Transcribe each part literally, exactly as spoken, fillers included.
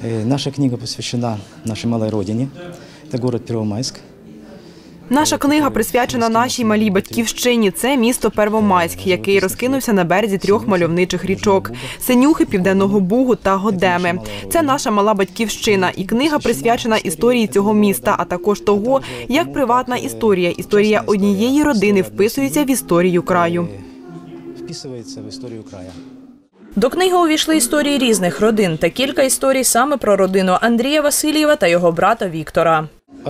Наша книга посвящена нашей малой родине. Это город Первомайск. Наша книга присвячена нашій малій батьківщині. Це місто Первомайськ, який розкинувся на березі трьох мальовничих річок – Синюхи, Південного Бугу та Годеми. Це наша мала батьківщина. І книга присвячена історії цього міста, а також того, як приватна історія, історія однієї родини вписується в історію краю. Вписується в історію краю. До книги увійшли історії різних родин та кілька історій саме про родину Андрія Васильєва та його брата Віктора.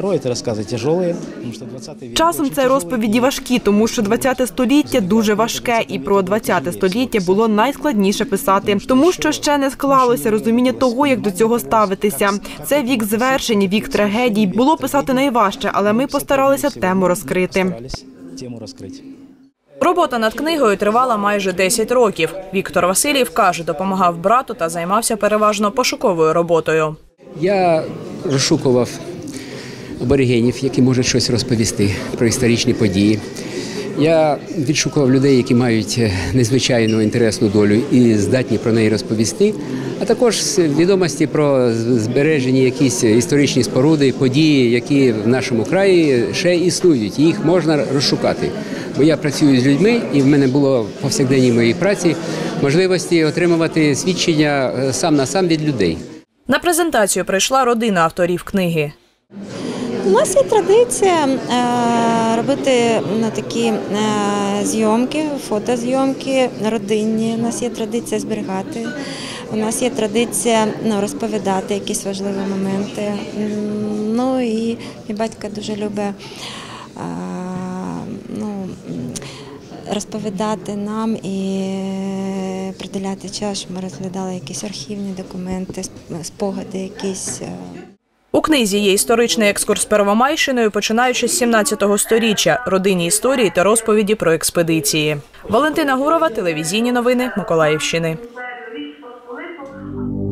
Часом це розповіді важкі, тому що ХХ століття дуже важке, і про ХХ століття було найскладніше писати, тому що ще не склалося розуміння того, як до цього ставитися. Це вік звершень, вік трагедій. Було писати найважче, але ми постаралися тему розкрити. Робота над книгою тривала майже десять років. Віктор Васильєв каже, допомагав брату та займався переважно пошуковою роботою. Я розшукував аборигенів, які можуть щось розповісти про історичні події. Я відшукував людей, які мають незвичайну інтересну долю і здатні про неї розповісти, а також відомості про збережені якісь історичні споруди, події, які в нашому краї ще існують, їх можна розшукати. Бо я працюю з людьми, і в мене було в повсякденній моїй праці можливості отримувати свідчення сам на сам від людей. На презентацію прийшла родина авторів книги. У нас є традиція робити такі зйомки, фотозйомки родинні. У нас є традиція зберігати. У нас є традиція ну, розповідати якісь важливі моменти. Ну і мій батько дуже любить ну, розповідати нам і приділяти час, щоб ми розглядали якісь архівні документи, спогади якісь. У книзі є історичний екскурс Первомайщиною, починаючи з сімнадцятого сторіччя, родинні історії та розповіді про експедиції. Валентина Гурова, телевізійні новини Миколаївщини.